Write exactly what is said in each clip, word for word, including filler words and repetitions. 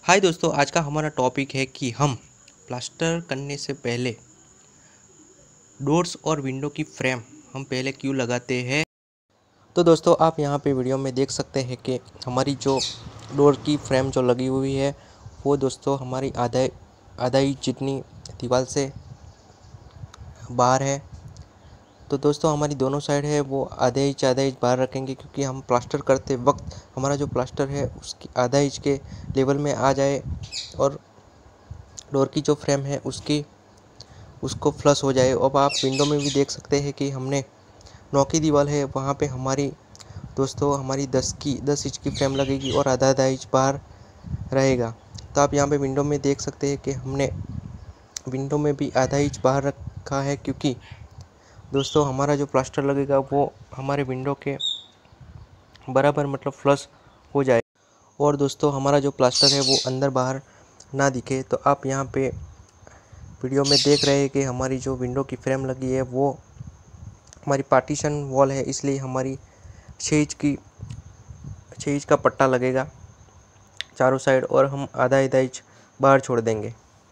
हाय दोस्तों, आज का हमारा टॉपिक है कि हम प्लास्टर करने से पहले डोर्स और विंडो की फ्रेम हम पहले क्यों लगाते हैं। तो दोस्तों, आप यहाँ पे वीडियो में देख सकते हैं कि हमारी जो डोर की फ्रेम जो लगी हुई है वो दोस्तों हमारी आधा आधा इंच जितनी दीवार से बाहर है। तो दोस्तों, हमारी दोनों साइड है वो आधे इंच आधा इंच बाहर रखेंगे, क्योंकि हम प्लास्टर करते वक्त हमारा जो प्लास्टर है उसकी आधा इंच के लेवल में आ जाए और डोर की जो फ्रेम है उसकी उसको फ्लश हो जाए। अब आप विंडो में भी देख सकते हैं कि हमने नौ की दीवार है, वहाँ पे हमारी दोस्तों हमारी दस की दस इंच की फ्रेम लगेगी और आधा आधा इंच बाहर रहेगा। तो आप यहाँ पे विंडो में देख सकते हैं कि हमने विंडो में भी आधा इंच बाहर रखा है, क्योंकि दोस्तों हमारा जो प्लास्टर लगेगा वो हमारे विंडो के बराबर मतलब फ्लश हो जाए और दोस्तों हमारा जो प्लास्टर है वो अंदर बाहर ना दिखे। तो आप यहाँ पे वीडियो में देख रहे हैं कि हमारी जो विंडो की फ्रेम लगी है वो हमारी पार्टीशन वॉल है, इसलिए हमारी छः इंच की छः इंच का पट्टा लगेगा चारों साइड और हम आधा आधा इंच बाहर छोड़ देंगे।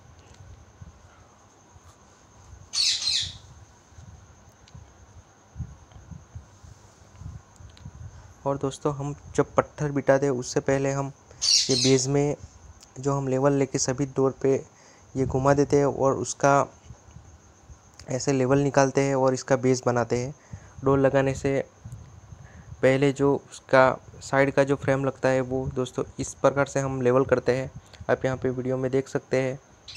और दोस्तों, हम जब पत्थर बिठाते हैं उससे पहले हम ये बेस में जो हम लेवल लेके सभी डोर पे ये घुमा देते हैं और उसका ऐसे लेवल निकालते हैं और इसका बेस बनाते हैं। डोर लगाने से पहले जो उसका साइड का जो फ्रेम लगता है वो दोस्तों इस प्रकार से हम लेवल करते हैं। आप यहाँ पे वीडियो में देख सकते हैं।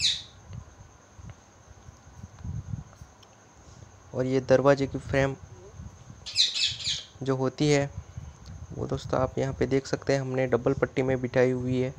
और ये दरवाजे की फ्रेम जो होती है वो दोस्तों आप यहाँ पे देख सकते हैं, हमने डबल पट्टी में बिठाई हुई है।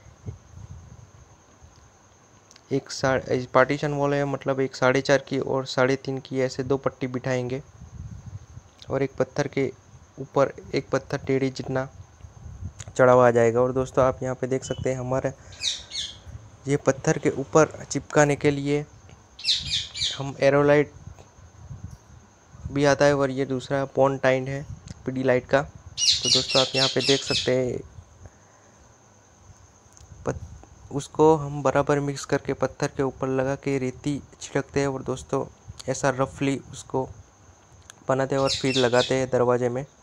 एक साढ़े पार्टीशन वॉल है, मतलब एक साढ़े चार की और साढ़े तीन की ऐसे दो पट्टी बिठाएंगे और एक पत्थर के ऊपर एक पत्थर टेढ़ी जितना चढ़ा हुआ आ जाएगा। और दोस्तों आप यहाँ पे देख सकते हैं हमारे ये पत्थर के ऊपर चिपकाने के लिए हम एरोलाइट भी आता है और ये दूसरा पॉन्ड टाइंड है पीडी लाइट का। तो दोस्तों आप यहाँ पे देख सकते हैं पत, उसको हम बराबर मिक्स करके पत्थर के ऊपर लगा के रेती छिड़कते हैं और दोस्तों ऐसा रफली उसको बनाते हैं और फिर लगाते हैं दरवाजे में।